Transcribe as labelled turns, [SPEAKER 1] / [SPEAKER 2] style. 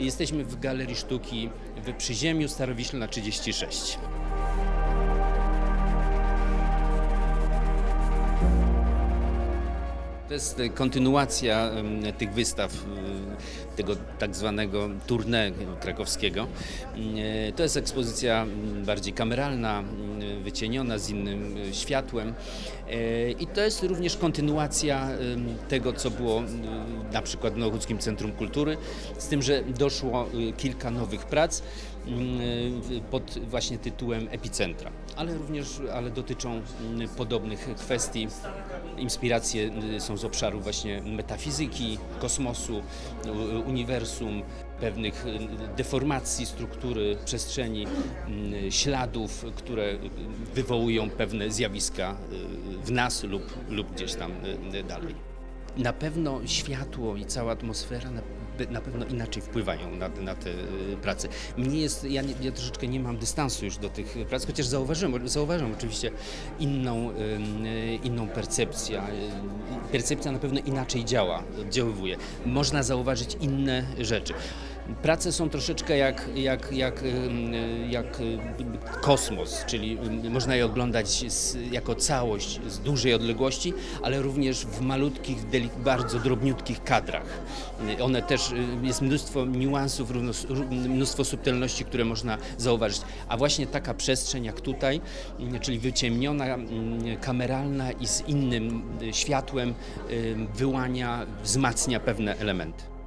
[SPEAKER 1] Jesteśmy w Galerii Sztuki w Przyziemiu, Starowiślna 36. To jest kontynuacja tych wystaw, tego tak zwanego tournée krakowskiego. To jest ekspozycja bardziej kameralna, wycieniona, z innym światłem. I to jest również kontynuacja tego, co było na przykład w Nowochódzkim Centrum Kultury, z tym, że doszło kilka nowych prac pod właśnie tytułem Epicentra, ale dotyczą podobnych kwestii. Inspiracje są z obszaru właśnie metafizyki, kosmosu, uniwersum, pewnych deformacji struktury przestrzeni, śladów, które wywołują pewne zjawiska w nas lub gdzieś tam dalej. Na pewno światło i cała atmosfera na pewno inaczej wpływają na te prace. Ja troszeczkę nie mam dystansu już do tych prac, chociaż zauważam oczywiście inną percepcję. Percepcja na pewno inaczej oddziaływuje. Można zauważyć inne rzeczy. Prace są troszeczkę jak kosmos, czyli można je oglądać jako całość z dużej odległości, ale również w malutkich, bardzo drobniutkich kadrach. One też, jest mnóstwo niuansów, mnóstwo subtelności, które można zauważyć. A właśnie taka przestrzeń jak tutaj, czyli wyciemniona, kameralna i z innym światłem, wzmacnia pewne elementy.